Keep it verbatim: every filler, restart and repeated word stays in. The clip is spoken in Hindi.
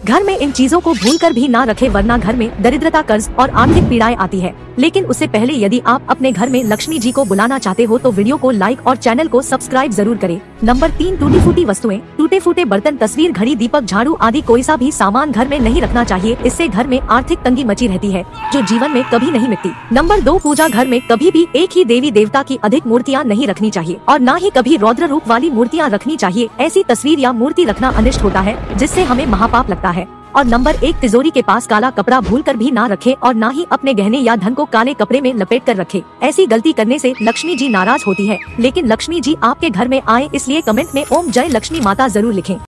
घर में इन चीजों को भूल कर भी ना रखे, वरना घर में दरिद्रता, कर्ज और आर्थिक पीड़ाएं आती है। लेकिन उससे पहले यदि आप अपने घर में लक्ष्मी जी को बुलाना चाहते हो तो वीडियो को लाइक और चैनल को सब्सक्राइब जरूर करें। नंबर तीन, टूटी फूटी वस्तुएं। टूटे फूटे बर्तन, तस्वीर, घड़ी, दीपक, झाड़ू आदि कोई सा भी सामान घर में नहीं रखना चाहिए। इससे घर में आर्थिक तंगी मची रहती है जो जीवन में कभी नहीं मिटती। नंबर दो, पूजा घर में कभी भी एक ही देवी देवता की अधिक मूर्तियाँ नहीं रखनी चाहिए और न ही कभी रौद्र रूप वाली मूर्तियाँ रखनी चाहिए। ऐसी तस्वीर या मूर्ति रखना अनिष्ट होता है जिससे हमें महापाप लगता है। और नंबर एक, तिजोरी के पास काला कपड़ा भूलकर भी ना रखे और ना ही अपने गहने या धन को काले कपड़े में लपेट कर रखे। ऐसी गलती करने से लक्ष्मी जी नाराज होती है। लेकिन लक्ष्मी जी आपके घर में आए इसलिए कमेंट में ओम जय लक्ष्मी माता जरूर लिखें।